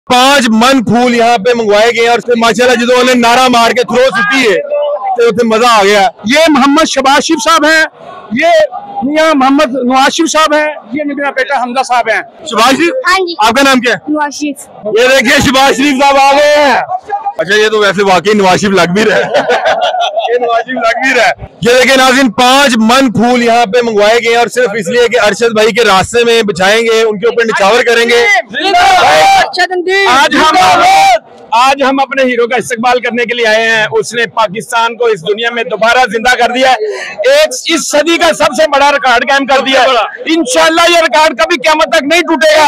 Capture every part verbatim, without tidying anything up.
पांच मन फूल यहाँ पे मंगवाए गए और माशाल्लाह जो उन्होंने नारा मार के थ्रो सुटी है तो उसे मजा आ गया। ये मोहम्मद शबाज शरीफ साहब हैं, ये मियां मोहम्मद नवाज शरीफ साहब हैं, ये मेरा बेटा हमजा साहब हैं। शबाज शरीफ, हाँ जी। आपका नाम क्या है? नवाज शरीफ। ये देखिए शबाज शरीफ साहब आ गए हैं। अच्छा, ये तो वैसे वाकई नवाज शरीफ लग भी रहा है। ये नवाज शरीफ लग भी रहा है। ये देखिए नाज़रीन, पांच मन फूल यहाँ पे मंगवाए गए और सिर्फ इसलिए कि अरशद भाई के रास्ते में बिछाएंगे, उनके ऊपर निछावर करेंगे। आज हम आज हम अपने हीरो का इस्तेमाल करने के लिए आए हैं। उसने पाकिस्तान को इस दुनिया में दोबारा जिंदा कर दिया, एक इस सदी का सबसे बड़ा रिकॉर्ड कायम कर दिया। इंशाल्लाह ये रिकॉर्ड कभी क़यामत तक नहीं टूटेगा।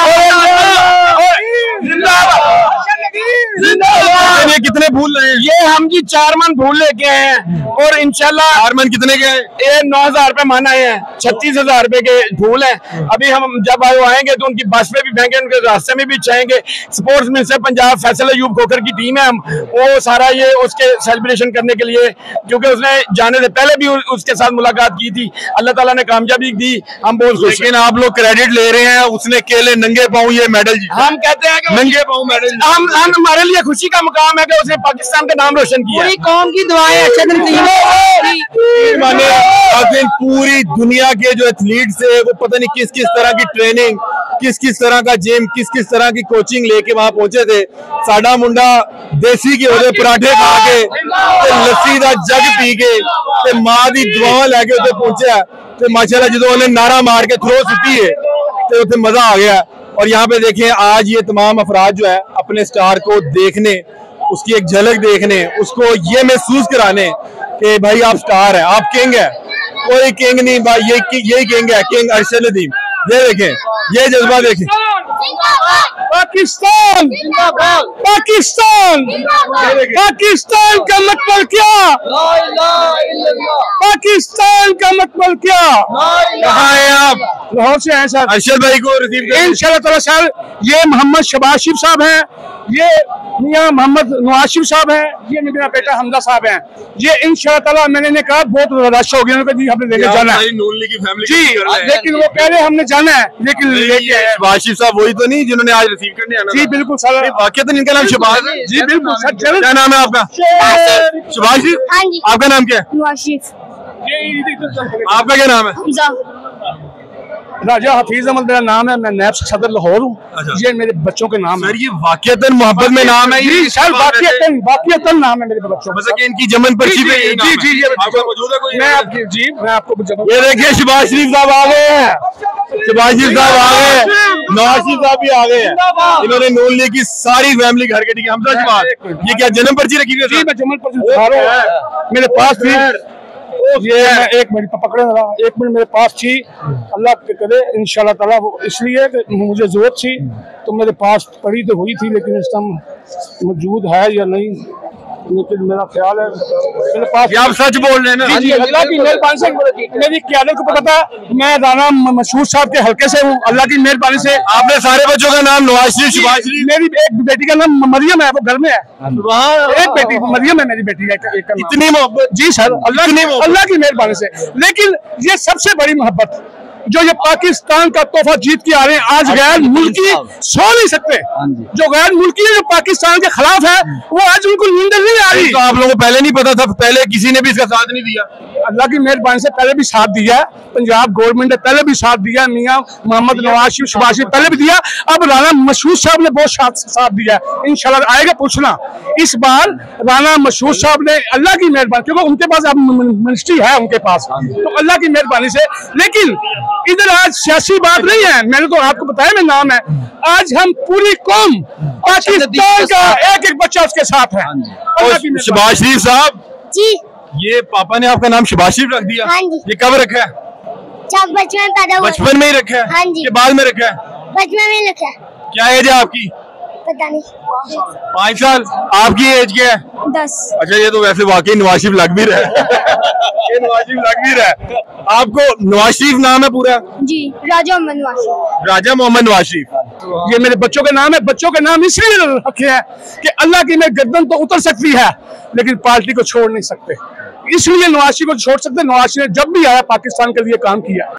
ये कितने फूल रहे हैं? ये हम जी चार मन फूल लेके आए हैं और इंशाल्लाह चार मन कितने के हैं? ये नौ हजार रुपए मान आए हैं, छत्तीस हजार रुपए के फूल हैं। अभी हम जब वो आएंगे तो उनकी बस पे भी फेंकेंगे, उनके रास्ते में भी चाहेंगे। स्पोर्ट्स मिनिस्टर पंजाब फैसल अयूब खोखर की टीम है, हम वो सारा ये उसके सेलिब्रेशन करने के लिए, क्योंकि उसने जाने से पहले भी उसके साथ मुलाकात की थी, अल्लाह ताला ने कामयाबी दी, हम बहुत खुश। लेकिन आप लोग क्रेडिट ले रहे हैं, उसने केले नंगे पाँव ये मेडल जीता। हम कहते हैं कि नंगे पाँव मेडल, हम हमारे लिए खुशी का मुकाम है कि उसने पाकिस्तान का नाम रोशन किया। पूरी कौम की दुआएं अच्छे दिन माने पूरी दुनिया के जो एथलीट्स है वो पता नहीं किस किस तरह की ट्रेनिंग, किस किस तरह का जिम, किस किस तरह की कोचिंग लेके वहां पहुंचे थे। साडा मुंडा देसी के होते पराठे खा के लस्सी का जग पी के ते मां दी दुआ लैके उसे पहुंचा तो माशाल्लाह जो उन्होंने नारा मार के थ्रो सुटी है तो उसे मजा आ गया। और यहाँ पे देखें, आज ये तमाम अफराद जो है अपने स्टार को देखने, उसकी एक झलक देखने, उसको ये महसूस कराने कि भाई आप स्टार है, आप किंग है। कोई किंग नहीं भाई, ये यही किंग है, किंग अरशद नदीम। ये देखें, ये जज्बा देखें। पाकिस्तान पाकिस्तान पाकिस्तान का मतलब क्या? पाकिस्तान का मतलब क्या? कहाँ हैं आप? लाहौर से हैं सर। अरशद भाई को रिसीव करें। इंशाल्लाह ताला सर, ये मोहम्मद शबाज शरीफ साहब हैं, ये मियां मोहम्मद नवाज शरीफ साहब हैं, ये मेरा बेटा हमजा साहब हैं। ये इंशाल्लाह ताला मैंने ने कहा बहुत रश हो गया, जी हमने लेके जाना है जी, लेकिन वो कह रहे हमने जाना है, लेकिन लेके आए। शबाज शरीफ साहब वही तो नहीं जिन्होंने आज रिसीव करने आना? जी बिल्कुल सर, वाकई तो इनका नाम शबाज है। जी बिल्कुल सर। क्या नाम है आपका? शबाज शरीफ। हाँ जी। आपका नाम क्या है? नवाज शरीफ। आपका क्या नाम है? हमजा। राजा हफीज अहमद मेरा नाम है, मैं नैब सदर लाहौर हूँ। ये मेरे बच्चों के नाम है। सर ये वाकईतन मोहब्बत में नाम है? जी सर, वाकईतन वाकईतन नाम है मेरे बच्चों का। मतलब कि इनकी जमन पर्ची पे जी जी जी, आपका मौजूद है कोई? मैं आपकी जी मैं आपको ये देखिए शबाज शरीफ साहब आ गए हैं, शबाज शरीफ साहब आ गए हैं, नवाज शरीफ साहब भी आ गए हैं। इन्होंने नून लीग की सारी फैमिली घर के, ठीक है हमजा शबाज, ये क्या जन्म पर्ची रखी हुई है? जी मैं जमन पर्ची मेरे पास थी, ये मैं एक मिनट पकड़े एक मिनट मेरे पास थी, अल्लाह करे इंशाल्लाह ताला, वो इसलिए कि मुझे जरूरत थी तो मेरे पास पड़ी तो हुई थी, लेकिन इस टाइम मौजूद है या नहीं, लेकिन मेरा ख्याल है मेरे पास। आप सच बोल रहे हैं ना? जी जी, अल्लाह की मेहरबानी से मेरी क़यादत को पता था, मैं राना मशहूर साहब के हल्के से हूँ, अल्लाह की मेहरबानी से। आपने सारे बच्चों का नाम नवाज शरीफ, शबाज शरीफ? मेरी एक बेटी का नाम मरियम है, वो घर में है। एक बेटी मरियम है मेरी बेटी का। इतनी मोहब्बत? जी सर, अल्लाह अल्लाह की मेहरबानी से। लेकिन ये सबसे बड़ी मोहब्बत जो ये पाकिस्तान का तोहफा जीत के आ रहे हैं, आज गैर मुल्की सो नहीं सकते, जो गैर मुल्की है जो पाकिस्तान के खिलाफ है, वो आज उनको नींद नहीं आ रही। तो आप लोगों को पहले नहीं पता था? पहले किसी ने भी इसका साथ नहीं दिया? अल्लाह की मेहरबानी से पहले भी साथ दिया है, पंजाब गवर्नमेंट ने पहले भी साथ दिया, मियां मोहम्मद नवाज शरीफ शबाज शरीफ पहले भी दिया, अब राना मशहूर साहब ने बहुत साथ साथ दिया है। इंशाल्लाह आएगा पूछना, इस बार राना मशहूर साहब ने, अल्लाह की मेहरबानी, क्योंकि उनके पास अब मिनिस्ट्री है उनके पास, तो अल्लाह की मेहरबानी से। लेकिन इधर आज सियासी बात नहीं है, मैंने तो आपको बताया मेरा नाम है, आज हम पूरी कौम पाकिस्तान का एक एक बच्चा उसके साथ है। शबाज शरीफ साहब जी, ये पापा ने आपका नाम शबाज शरीफ रख दिया? हाँ जी। ये कब रखा है? जब बचपन पैदा हुआ। बचपन में ही रखा है? हाँ जी। के बाद में रखा है? बचपन में रखा है। क्या एज है आपकी? पता नहीं। पाँच साल। आपकी एज क्या है? दस। अच्छा, ये तो वैसे वाकई नवाज शरीफ लग भी रहा है। ये नवाज शरीफ लग भी रहा है। आपको नवाज शरीफ नाम है पूरा? जी, राजा मोहम्मद नवाज शरीफ। राजा मोहम्मद नवाज शरीफ। ये मेरे बच्चों का नाम है, बच्चों का नाम इसलिए रखे हैं कि अल्लाह की मेरी गर्दन तो उतर सकती है, लेकिन पार्टी को छोड़ नहीं सकते, इसलिए नवाज शरीफ को छोड़ सकते। नवाज शरीफ ने जब भी आया पाकिस्तान के लिए काम किया।